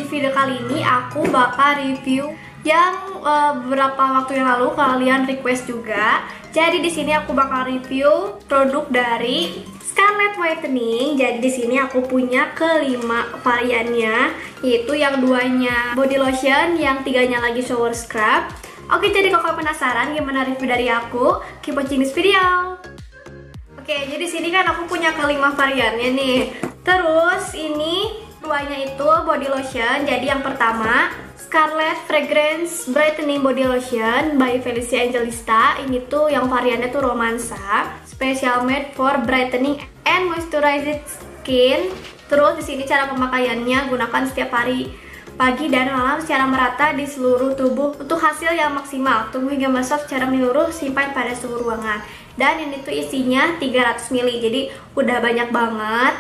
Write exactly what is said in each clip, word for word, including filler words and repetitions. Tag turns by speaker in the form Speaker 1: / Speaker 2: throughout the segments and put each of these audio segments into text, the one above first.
Speaker 1: video kali ini aku bakal review yang uh, beberapa waktu yang lalu kalian request juga. Jadi di sini aku bakal review produk dari Scarlett Whitening. Jadi di sini aku punya kelima variannya, yaitu yang duanya body lotion, yang tiganya lagi shower scrub. Oke, jadi kalau kalian penasaran gimana review dari aku, keep watching this video. Oke, jadi di sini kan aku punya kelima variannya nih. Terus ini duanya itu body lotion. Jadi yang pertama Scarlett Fragrance Brightening Body Lotion by Felicia Angelista. Ini tuh yang variannya tuh romansa, special made for brightening and moisturized skin. Terus di sini cara pemakaiannya, gunakan setiap hari pagi dan malam secara merata di seluruh tubuh untuk hasil yang maksimal. Tunggu hingga meresap secara menyeluruh, simpan pada suhu ruangan. Dan ini tuh isinya tiga ratus mililiter, jadi udah banyak banget.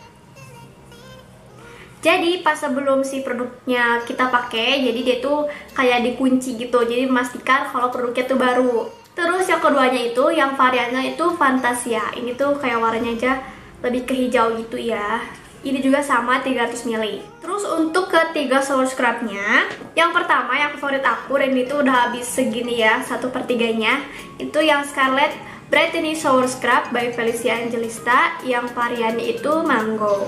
Speaker 1: Jadi pas sebelum si produknya kita pakai, jadi dia tuh kayak dikunci gitu, jadi memastikan kalau produknya tuh baru. Terus yang keduanya itu, yang variannya itu Fantasia. Ini tuh kayak warnanya aja lebih ke hijau gitu ya. Ini juga sama tiga ratus mililiter. Terus untuk ketiga shower scrubnya, yang pertama yang favorit aku, dan itu udah habis segini ya, satu per tiganya. Itu yang Scarlett Brightening Shower Scrub by Felicia Angelista, yang variannya itu Mango.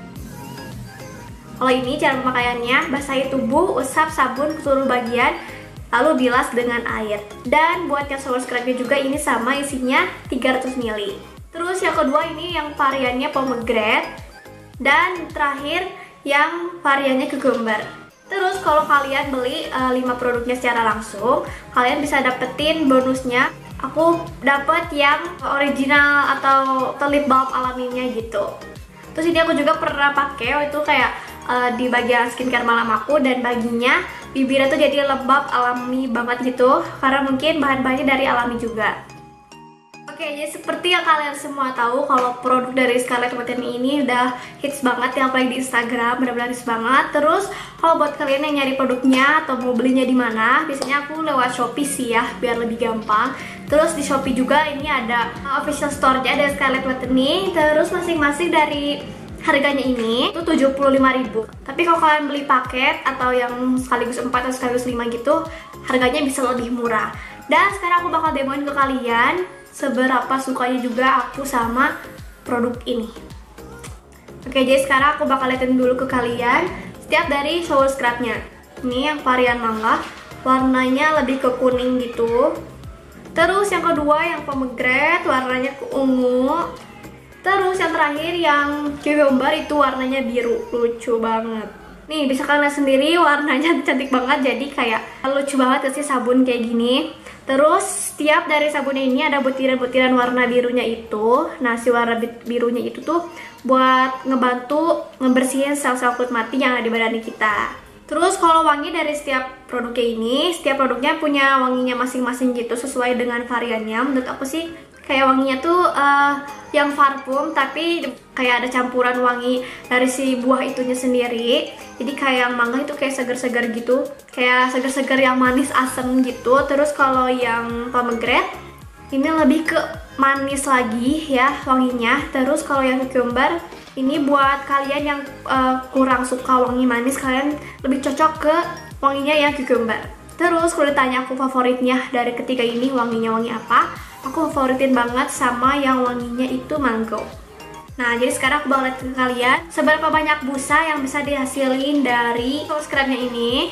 Speaker 1: Kalau ini cara pemakaiannya, basahi tubuh, usap sabun ke seluruh bagian, lalu bilas dengan air. Dan buat yang shower scrubnya juga ini sama, isinya tiga ratus mililiter. Terus yang kedua ini yang variannya pomegranate. Dan terakhir yang variannya cucumber. Terus kalau kalian beli uh, lima produknya secara langsung, kalian bisa dapetin bonusnya. Aku dapet yang original atau lip balm alaminya gitu. Terus ini aku juga pernah pakai, itu kayak uh, di bagian skincare malam aku, dan baginya bibirnya tuh jadi lembab alami banget gitu, karena mungkin bahan-bahannya dari alami juga. Oke, jadi seperti yang kalian semua tahu, kalau produk dari Scarlett Whitening ini udah hits banget ya, apalagi di Instagram, benar-benar hits banget. Terus kalau buat kalian yang nyari produknya atau mau belinya di mana, biasanya aku lewat Shopee sih ya, biar lebih gampang. Terus di Shopee juga ini ada official store-nya dari Scarlett Whitening. Terus masing-masing dari harganya ini itu tujuh puluh lima ribu. Tapi kalau kalian beli paket atau yang sekaligus empat atau sekaligus lima gitu, harganya bisa lebih murah. Dan sekarang aku bakal demoin ke kalian seberapa sukanya juga aku sama produk ini. Oke, jadi sekarang aku bakal liatin dulu ke kalian setiap dari shower scrubnya. Ini yang varian mangga, warnanya lebih ke kuning gitu. Terus yang kedua yang pomegranate, warnanya ke ungu. Terus yang terakhir yang cucumber, itu warnanya biru, lucu banget. Nih bisa kalian lihat sendiri, warnanya cantik banget, jadi kayak lucu banget sih sabun kayak gini. Terus setiap dari sabunnya ini ada butiran-butiran warna birunya itu. Nah, si warna birunya itu tuh buat ngebantu ngebersihin sel-sel kulit mati yang ada di badan kita. Terus kalau wangi dari setiap produknya ini, setiap produknya punya wanginya masing-masing gitu, sesuai dengan variannya. Menurut aku sih kayak wanginya tuh uh, yang parfum, tapi kayak ada campuran wangi dari si buah itunya sendiri. Jadi kayak yang mangga itu kayak seger-seger gitu, kayak seger-seger yang manis asem gitu. Terus kalau yang pomegranate ini lebih ke manis lagi ya wanginya. Terus kalau yang cucumber ini buat kalian yang uh, kurang suka wangi manis, kalian lebih cocok ke wanginya yang cucumber. Terus kalau ditanya aku favoritnya dari ketiga ini wanginya wangi apa, aku favoritin banget sama yang wanginya itu mango. Nah, jadi sekarang aku bakal lihat ke kalian seberapa banyak busa yang bisa dihasilin dari shower scrubnya ini.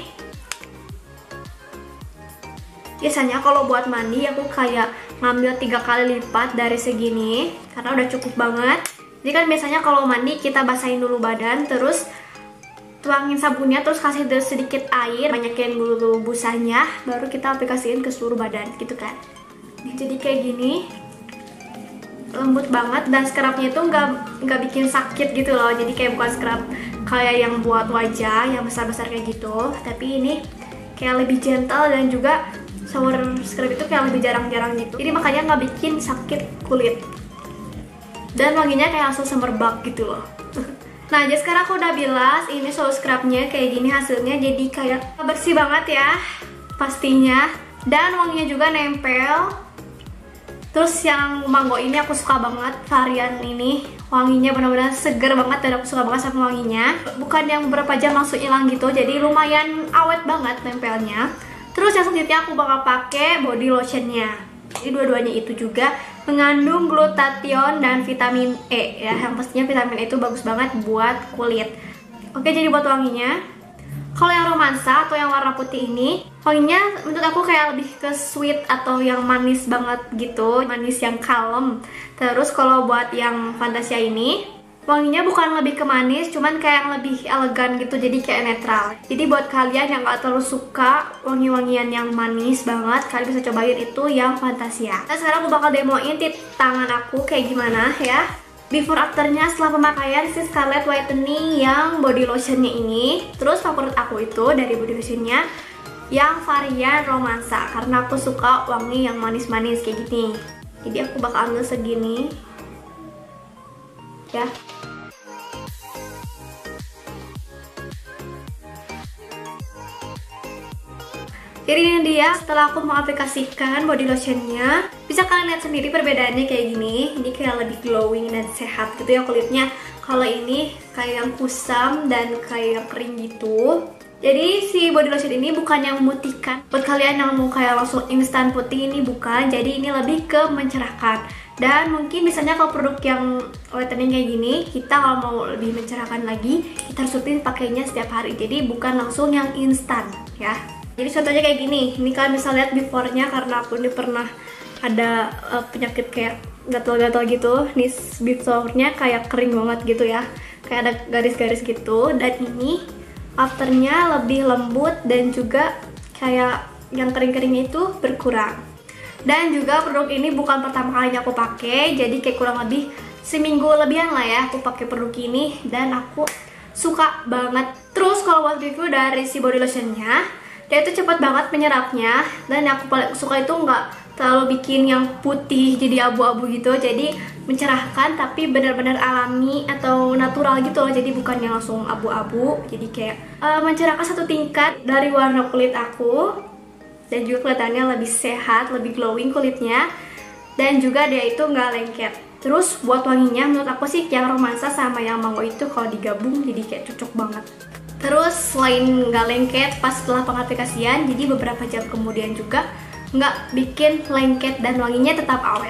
Speaker 1: Biasanya kalau buat mandi aku kayak ngambil tiga kali lipat dari segini, karena udah cukup banget. Jadi kan biasanya kalau mandi kita basahin dulu badan, terus tuangin sabunnya, terus kasih sedikit air, banyakin dulu busanya, baru kita aplikasiin ke seluruh badan gitu kan. Jadi kayak gini, lembut banget, dan scrubnya itu nggak nggak bikin sakit gitu loh. Jadi kayak bukan scrub kayak yang buat wajah yang besar-besar kayak gitu, tapi ini kayak lebih gentle, dan juga shower scrub itu kayak lebih jarang-jarang gitu. Jadi makanya nggak bikin sakit kulit, dan wanginya kayak langsung semerbak gitu loh. Nah, jadi sekarang aku udah bilas, ini shower scrubnya kayak gini hasilnya, jadi kayak bersih banget ya pastinya, dan wanginya juga nempel. Terus yang mango ini aku suka banget, varian ini wanginya benar-benar seger banget dan aku suka banget sama wanginya. Bukan yang beberapa jam langsung hilang gitu, jadi lumayan awet banget nempelnya. Terus yang selanjutnya aku bakal pakai body lotionnya. Jadi dua-duanya itu juga mengandung glutathione dan vitamin E ya. Yang pastinya vitamin E itu bagus banget buat kulit. Oke, jadi buat wanginya, kalau yang romansa atau yang warna putih ini, wanginya menurut aku kayak lebih ke sweet atau yang manis banget gitu, manis yang kalem. Terus kalau buat yang Fantasia ini, wanginya bukan lebih ke manis, cuman kayak yang lebih elegan gitu, jadi kayak netral. Jadi buat kalian yang gak terlalu suka wangi-wangian yang manis banget, kalian bisa cobain itu yang Fantasia. Nah, sekarang aku bakal demoin tip tangan aku kayak gimana ya. Before afternya setelah pemakaian si Scarlett Whitening yang body lotionnya ini. Terus favorit aku itu dari body lotionnya yang varian romansa, karena aku suka wangi yang manis-manis kayak gini. Jadi aku bakal ambil segini ya. Jadi ini dia setelah aku mengaplikasikan body lotionnya. Bisa kalian lihat sendiri perbedaannya kayak gini. Ini kayak lebih glowing dan sehat gitu ya kulitnya. Kalau ini kayak yang kusam dan kayak yang kering gitu. Jadi si body lotion ini bukan yang memutihkan. Buat kalian yang mau kayak langsung instan putih, ini bukan. Jadi ini lebih ke mencerahkan. Dan mungkin misalnya kalau produk yang whitening kayak gini, kita kalau mau lebih mencerahkan lagi, kita harus rutin pakainya setiap hari. Jadi bukan langsung yang instan ya. Jadi contohnya kayak gini, ini kalian bisa lihat before-nya, karena aku ini pernah ada uh, penyakit kayak gatal-gatal gitu. Nih before-nya kayak kering banget gitu ya, kayak ada garis-garis gitu. Dan ini after-nya lebih lembut dan juga kayak yang kering-keringnya itu berkurang. Dan juga produk ini bukan pertama kalinya aku pakai, jadi kayak kurang lebih seminggu lebihan lah ya aku pakai produk ini dan aku suka banget. Terus kalau buat review dari si body lotionnya, dia itu cepat banget menyerapnya, dan aku paling suka itu nggak terlalu bikin yang putih jadi abu-abu gitu, jadi mencerahkan tapi benar-benar alami atau natural gitu loh, jadi bukan yang langsung abu-abu, jadi kayak uh, mencerahkan satu tingkat dari warna kulit aku, dan juga kelihatannya lebih sehat, lebih glowing kulitnya, dan juga dia itu nggak lengket. Terus buat wanginya menurut aku sih yang romansa sama yang mango itu kalau digabung jadi kayak cocok banget. Terus selain nggak lengket pas setelah pengaplikasian, jadi beberapa jam kemudian juga nggak bikin lengket dan wanginya tetap awet.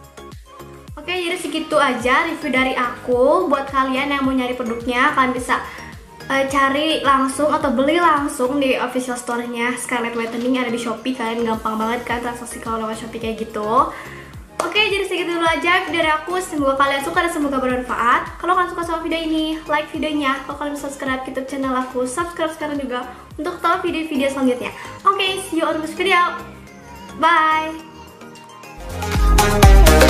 Speaker 1: Oke, jadi segitu aja review dari aku. Buat kalian yang mau nyari produknya, kalian bisa uh, cari langsung atau beli langsung di official store-nya Scarlett Whitening, ada di Shopee. Kalian gampang banget kan transaksi kalau lewat Shopee kayak gitu. Oke, jadi segitu dulu aja video dari aku. Semoga kalian suka dan semoga bermanfaat. Kalau kalian suka sama video ini, like videonya. Kalau kalian bisa subscribe YouTube channel aku, subscribe sekarang juga untuk tahu video-video selanjutnya. Oke, see you on the next video. Bye.